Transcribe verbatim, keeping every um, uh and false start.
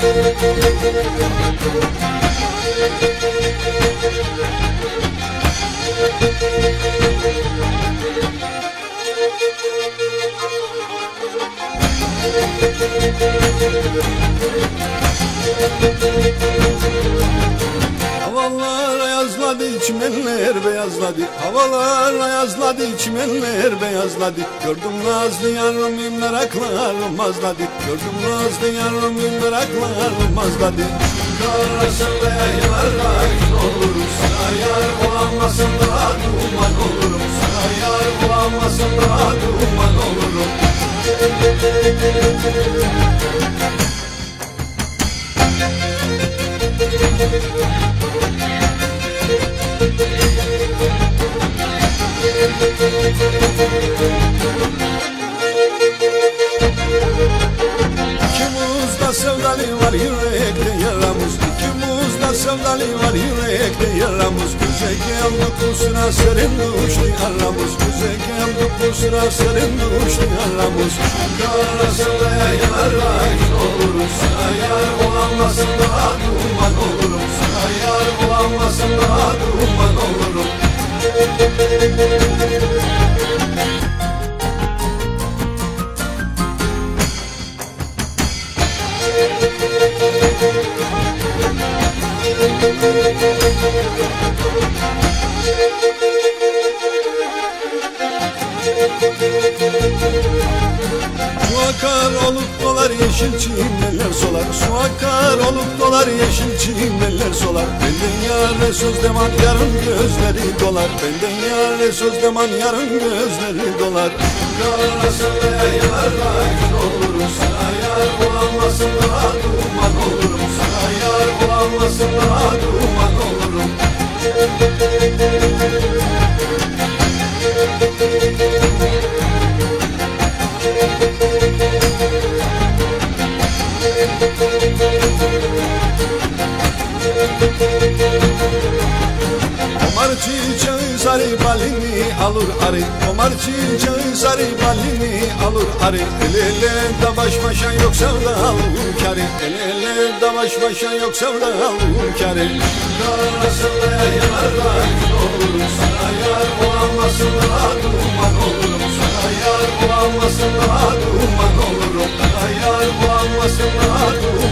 Havalar ayazladı, çimenler beyazladı. Havalar ayazladı, çimenler beyazladı. Gördüm nazlı yarımı, meraklarım azladı. Gördüm nazlı yarımı, meraklarım azladı. Karasında yaylarda gün olurum, sana yar bulamazsın da duman olurum. Sana yar bulamazsın da duman olurum. İkimizde sevdalı var, yürekte yaramız. İkimizde sevdalı var, yürekte yaramız. Güzel geldi kusura, serin düştü aramız. Güzel geldi kusura, serin düştü aramız. Karasında yaylarda gün olurum, sana yar bulamazsın da duman olurum. Sana yar bulamazsın da duman olurum. Su akar olup dolar, yeşil çimenler solar. Su akar olup dolar, yeşil çimenler solar. Benden yâre söz deman, yarın gözleri dolar. Benden yâre söz deman, yarın gözleri dolar. Karasında yaylarda gün olurum, sana yar bulamazsın da duman olurum. Sana yar bulamazsın da duman olurum. Komar çiçeği sarı balini alır arı. Komar çiçeği sarı balini alır arı. El ele de baş başa yok sevdalı hünkârı. El ele de baş başa yok sevdalı hünkârı. Karasında yaylarda gün olurum, sana yar bulamazsın da duman olurum. Sana yar bulamazsın da duman olurum. Sana yar bulamazsın da duman olurum.